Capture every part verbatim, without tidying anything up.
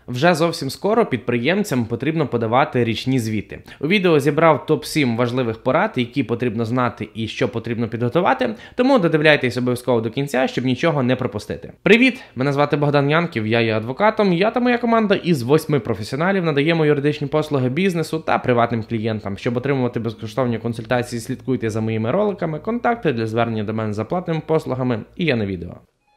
Вже зовсім скоро підприємцям потрібно подавати річні звіти. У відео зібрав топ сім важливих порад, які потрібно знати і що потрібно підготувати, тому додивляйтесь обов'язково до кінця, щоб нічого не пропустити. Привіт! Мене звати Богдан Янків, я є адвокатом, я та моя команда із восьми професіоналів надаємо юридичні послуги бізнесу та приватним клієнтам. Щоб отримувати безкоштовні консультації, слідкуйте за моїми роликами, контакти для звернення до мене за платними послугами і є на відео.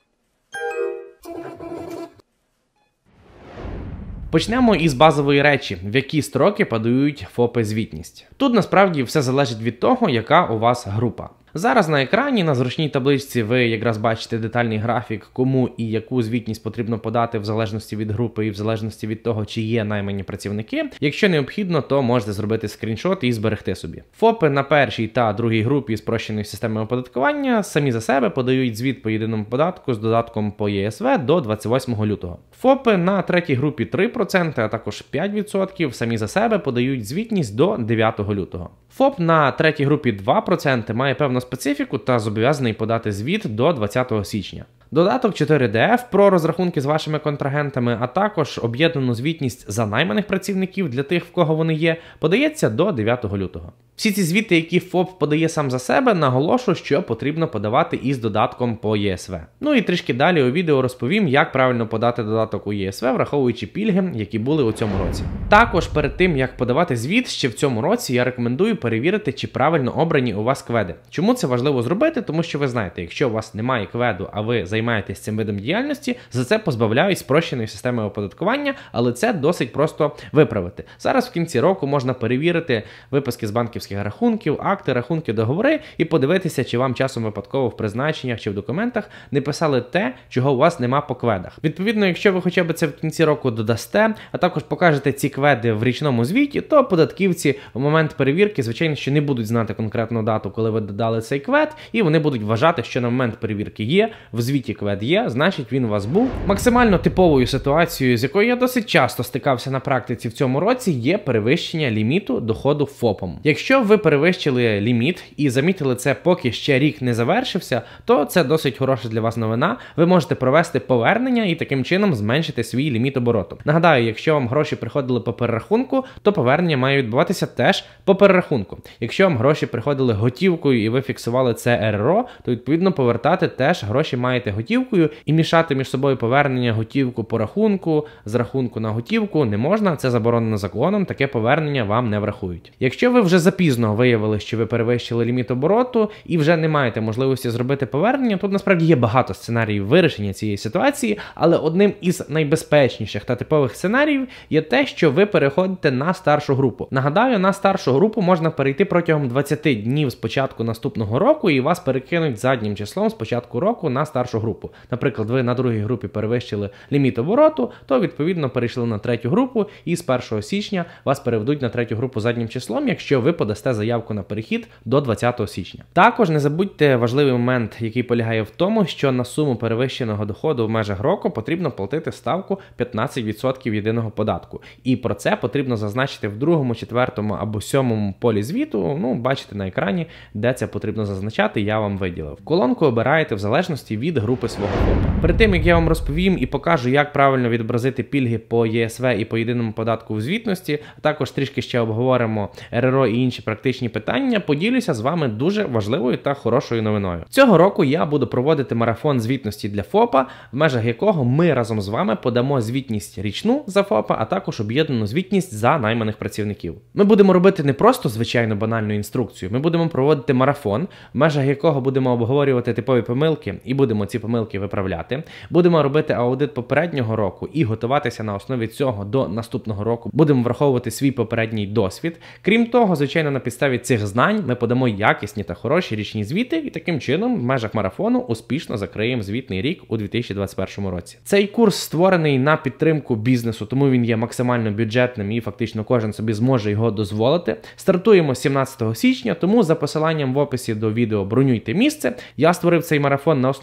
Почнемо із базової речі, в які строки подають ФОПи звітність. Тут насправді все залежить від того, яка у вас група. Зараз на екрані, на зручній табличці, ви якраз бачите детальний графік, кому і яку звітність потрібно подати в залежності від групи і в залежності від того, чи є наймані працівники. Якщо необхідно, то можете зробити скріншот і зберегти собі. ФОПи на першій та другій групі спрощеної системи оподаткування самі за себе подають звіт по єдиному податку з додатком по Є Ес В до двадцять восьмого лютого. ФОПи на третій групі три відсотки, а також п'ять відсотків самі за себе подають звітність до дев'ятого лютого. ФОП на третій групі два відсотки має певну специфіку та зобов'язаний подати звіт до двадцятого січня. Додаток чотири Д Ф про розрахунки з вашими контрагентами, а також об'єднану звітність за найманих працівників для тих, в кого вони є, подається до дев'ятого лютого. Всі ці звіти, які ФОП подає сам за себе, наголошую, що потрібно подавати із додатком по Є Ес В. Ну і трішки далі у відео розповім, як правильно подати додаток у Є Ес В, враховуючи пільги, які були у цьому році. Також перед тим, як подавати звіт ще в цьому році, я рекомендую перевірити, чи правильно обрані у вас кведи. Чому це важливо зробити? Тому що ви знаєте, якщо у вас немає кведу, а ви займаєтесь цим видом діяльності, за це позбавляють спрощеної системи оподаткування, але це досить просто виправити. Зараз в кінці року можна перевірити виписки з банківських рахунків, акти, рахунки, договори і подивитися, чи вам часом випадково в призначеннях чи в документах не писали те, чого у вас нема по кведах. Відповідно, якщо ви хоча б це в кінці року додасте, а також покажете ці кведи в річному звіті, то податківці в момент перевірки, звичайно, що не будуть знати конкретну дату, коли ви додали цей квед, і вони будуть вважати, що на момент перевірки є, в звіті квед є, значить він у вас був. Максимально типовою ситуацією, з якою я досить часто стикався на практиці в цьому році, є перевищення ліміту доходу ФОПом. Якщо ви перевищили ліміт і замітили це, поки ще рік не завершився, то це досить хороша для вас новина. Ви можете провести повернення і таким чином зменшити свій ліміт обороту. Нагадаю, якщо вам гроші приходили по перерахунку, то повернення має відбуватися теж по перерахунку. Якщо вам гроші приходили готівкою і ви фіксували це Ер Ер О, то відповідно повертати теж гроші маєте готівкою, і мішати між собою повернення готівку по рахунку, з рахунку на готівку не можна, це заборонено законом, таке повернення вам не врахують. Якщо ви вже запізно виявили, що ви перевищили ліміт обороту і вже не маєте можливості зробити повернення, тут насправді є багато сценаріїв вирішення цієї ситуації, але одним із найбезпечніших та типових сценаріїв є те, що ви переходите на старшу групу. Нагадаю, на старшу групу можна перейти протягом двадцяти днів з початку наступного року і вас перекинуть заднім числом з початку року на старшу групу. Наприклад, ви на другій групі перевищили ліміт обороту, то відповідно перейшли на третю групу і з першого січня вас переведуть на третю групу заднім числом, якщо ви подасте заявку на перехід до двадцятого січня. Також не забудьте важливий момент, який полягає в тому, що на суму перевищеного доходу в межах року потрібно платити ставку п'ятнадцять відсотків єдиного податку. І про це потрібно зазначити в другому, четвертому або сьомому полі звіту. Ну, бачите на екрані, де це потрібно зазначати, я вам виділив. Колонку обираєте в залежності від групи свого ФОПа. Перед тим, як я вам розповім і покажу, як правильно відобразити пільги по Є Ес В і по єдиному податку в звітності, а також трішки ще обговоримо Ер Ер О і інші практичні питання, поділюся з вами дуже важливою та хорошою новиною. Цього року я буду проводити марафон звітності для ФОПа, в межах якого ми разом з вами подамо звітність річну за ФОПа, а також об'єднану звітність за найманих працівників. Ми будемо робити не просто звичайну банальну інструкцію, ми будемо проводити марафон, в межах якого будемо обговорювати типові помилки і будемо ці помилки виправляти. Будемо робити аудит попереднього року і готуватися на основі цього до наступного року. Будемо враховувати свій попередній досвід. Крім того, звичайно, на підставі цих знань ми подамо якісні та хороші річні звіти і таким чином в межах марафону успішно закриємо звітний рік у дві тисячі двадцять першому році. Цей курс створений на підтримку бізнесу, тому він є максимально бюджетним і фактично кожен собі зможе його дозволити. Стартуємо сімнадцятого січня, тому за посиланням в описі до відео бронюйте місце. Я створив цей марафон на основі багаторічних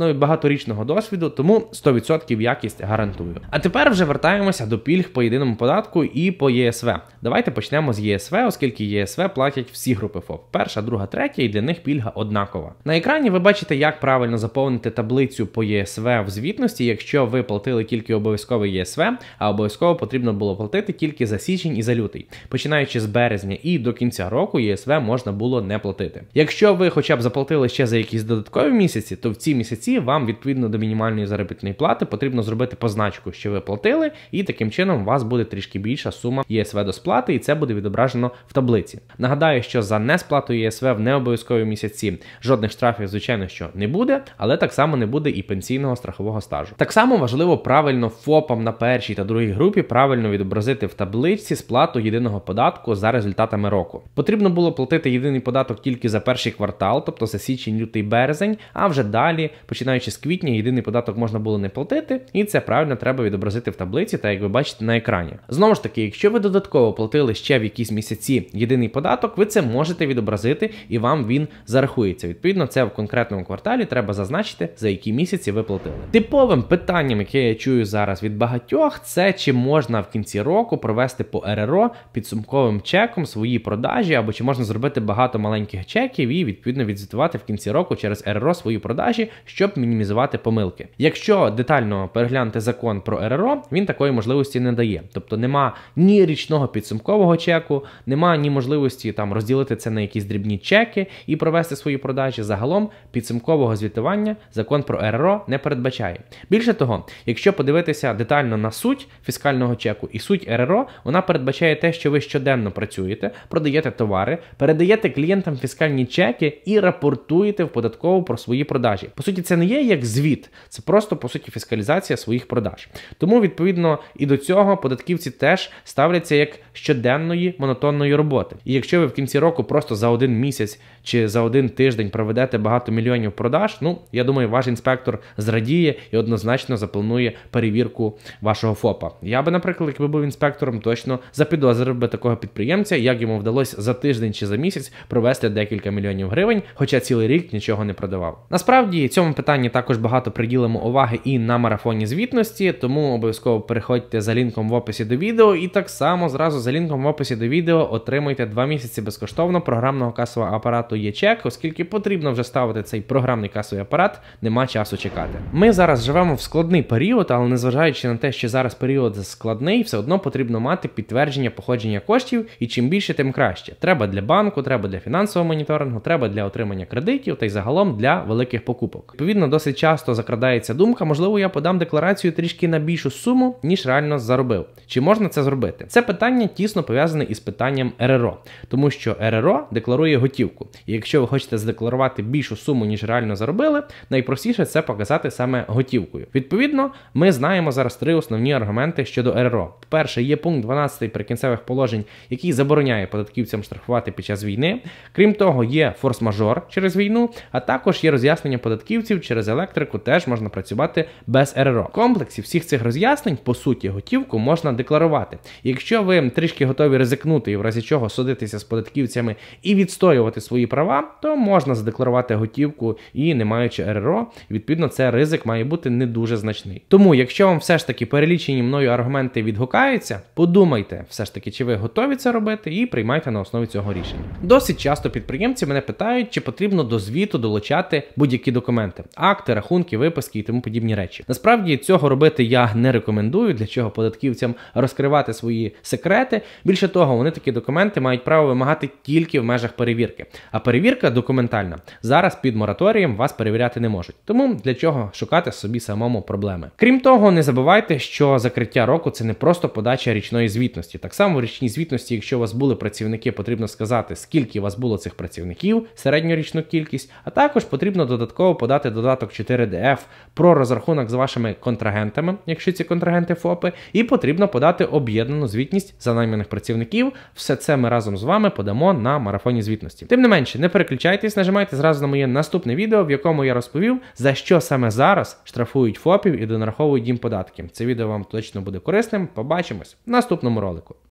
дворічного досвіду, тому сто відсотків якість гарантую. А тепер вже вертаємося до пільг по єдиному податку і по Є С В. Давайте почнемо з Є С В, оскільки Є С В платять всі групи ФОП. Перша, друга, третя, і для них пільга однакова. На екрані ви бачите, як правильно заповнити таблицю по Є С В в звітності, якщо ви платили тільки обов'язковий Є С В, а обов'язково потрібно було платити тільки за січень і за лютий. Починаючи з березня і до кінця року Є С В можна було не платити. Якщо ви хоча б заплатили ще за якісь додаткові місяці, то в ці місяці вам відповідно до мінімальної заробітної плати потрібно зробити позначку, що ви платили, і таким чином у вас буде трішки більша сума Є С В до сплати, і це буде відображено в таблиці. Нагадаю, що за несплату Є С В в необов'язкові місяці жодних штрафів, звичайно, що не буде, але так само не буде і пенсійного страхового стажу. Так само важливо правильно ФОПам на першій та другій групі правильно відобразити в таблиці сплату єдиного податку за результатами року. Потрібно було платити єдиний податок тільки за перший квартал, тобто за січень, лютий, березень, а вже далі, починаючи з квітня, єдиний податок можна було не платити, і це правильно треба відобразити в таблиці, так як ви бачите на екрані. Знову ж таки, якщо ви додатково платили ще в якісь місяці єдиний податок, ви це можете відобразити і вам він зарахується. Відповідно, це в конкретному кварталі треба зазначити, за які місяці ви платили. Типовим питанням, яке я чую зараз від багатьох, це чи можна в кінці року провести по Ер Ер О підсумковим чеком свої продажі, або чи можна зробити багато маленьких чеків і відповідно відзвітувати в кінці року через Ер Ер О свої продажі, щоб мінімізувати помилки. Якщо детально переглянути закон про Ер Ер О, він такої можливості не дає. Тобто нема ні річного підсумкового чеку, нема ні можливості там розділити це на якісь дрібні чеки і провести свої продажі. Загалом підсумкового звітування закон про Ер Ер О не передбачає. Більше того, якщо подивитися детально на суть фіскального чеку і суть Ер Ер О, вона передбачає те, що ви щоденно працюєте, продаєте товари, передаєте клієнтам фіскальні чеки і рапортуєте в податкову про свої продажі. По суті, це не є як звіт, це просто, по суті, фіскалізація своїх продаж. Тому, відповідно, і до цього податківці теж ставляться як щоденної монотонної роботи. І якщо ви в кінці року просто за один місяць чи за один тиждень проведете багато мільйонів продаж, ну, я думаю, ваш інспектор зрадіє і однозначно запланує перевірку вашого ФОПа. Я би, наприклад, якби був інспектором, точно запідозрив би такого підприємця, як йому вдалося за тиждень чи за місяць провести декілька мільйонів гривень, хоча цілий рік нічого не продавав. Насправді, цьому питанні також багато приділимо уваги і на марафоні звітності, тому обов'язково переходьте за лінком в описі до відео, і так само зразу за лінком в описі до відео отримуйте два місяці безкоштовно програмного касового апарату Є-чек, оскільки потрібно вже ставити цей програмний касовий апарат, нема часу чекати. Ми зараз живемо в складний період, але незважаючи на те, що зараз період складний, все одно потрібно мати підтвердження походження коштів, і чим більше, тим краще. Треба для банку, треба для фінансового моніторингу, треба для отримання кредитів та й загалом для великих покупок. Відповідно, досить часто закрадається думка, можливо, я подам декларацію трішки на більшу суму, ніж реально заробив. Чи можна це зробити? Це питання тісно пов'язане із питанням Ер Ер О, тому що Ер Ер О декларує готівку. І якщо ви хочете задекларувати більшу суму, ніж реально заробили, найпростіше це показати саме готівкою. Відповідно, ми знаємо зараз три основні аргументи щодо Ер Ер О. Перше, є пункт дванадцять прикінцевих положень, який забороняє податківцям штрафувати під час війни. Крім того, є форс-мажор через війну, а також є роз'яснення податківців через електрику, теж можна працювати без Ер Ер О. В комплексі всіх цих роз'яснень, по суті, готівку можна декларувати. І якщо ви трішки готові ризикнути і в разі чого судитися з податківцями і відстоювати свої права, то можна задекларувати готівку і не маючи Ер Ер О, і відповідно це ризик має бути не дуже значний. Тому, якщо вам все ж таки перелічені мною аргументи відгукаються, подумайте все ж таки, чи ви готові це робити, і приймайте на основі цього рішення. Досить часто підприємці мене питають, чи потрібно до звіту долучати будь-які документи, акти, рахунки, виписки і тому подібні речі. Насправді цього робити я не рекомендую, для чого податківцям розкривати свої секрети. Більше того, вони такі документи мають право вимагати тільки в межах перевірки. А перевірка документальна зараз під мораторієм вас перевіряти не можуть. Тому для чого шукати собі самому проблеми. Крім того, не забувайте, що закриття року – це не просто подача річної звітності. Так само в річній звітності, якщо у вас були працівники, потрібно сказати, скільки у вас було цих працівників, середньорічну кількість, а також потрібно додатково подати додаток чотири Де Еф про розрахунок з вашими контрагентами, якщо ці контрагенти ФОПи, і потрібно подати об'єднану звітність за найманих працівників. Все це ми разом з вами подамо на марафоні звітності. Тим не менше, не переключайтесь, нажимайте зразу на моє наступне відео, в якому я розповів, за що саме зараз штрафують ФОПів і донараховують їм податки. Це відео вам точно буде корисним. Побачимось в наступному ролику.